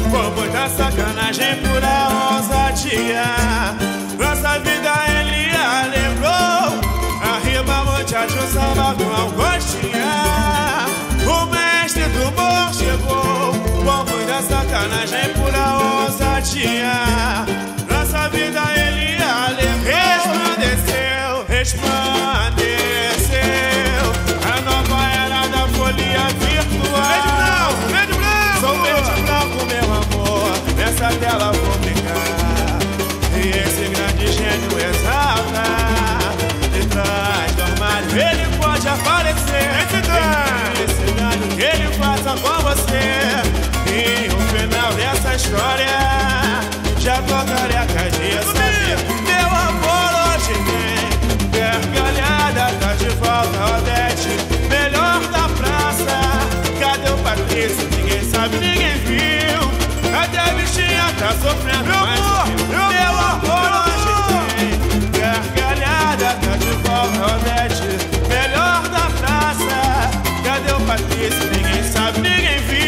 Bobo da sacanagem, pura ousadia. Nossa vida ele alegrou. Arriba, muchacho, samba com Augustinha. O mestre do humor chegou. Bobo da sacanagem, pura ousadia. Nossa vida ele alegrou. Resplandeceu, resplandeceu. A nova era da folia virtual. Verde branco, sou verde branco, meu amor. Nessa tela vou brincar. E esse grande gênio exalta. De trás do armário ele pode aparecer. Esse dano que ele faça com você. E o final dessa história já tô careca de saber. Meu amor hoje tem gargalhada, tá de volta Odete, melhor da praça. Cadê o Patrício? Ninguém sabe, ninguém viu. Até a bichinha tá sofrendo. Meu amor hoje tem gargalhada, tá de volta Odete, melhor da praça. Cadê o Patrício? Ninguém sabe, ninguém viu.